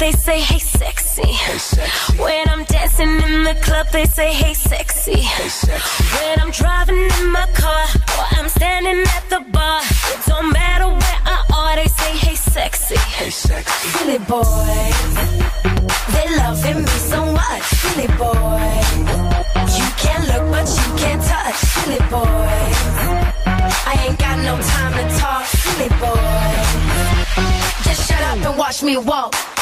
they say, hey sexy. Hey sexy. When I'm dancing in the club, they say, hey sexy. Hey sexy. When I'm driving in my car, or I'm standing at the bar, it don't matter where I are, they say, hey sexy. Hey sexy. Silly boys, they loving me so much. Silly boys, you can't look but you can't touch. Silly boys, I ain't got no time to talk. Silly boys, just shut up and watch me walk.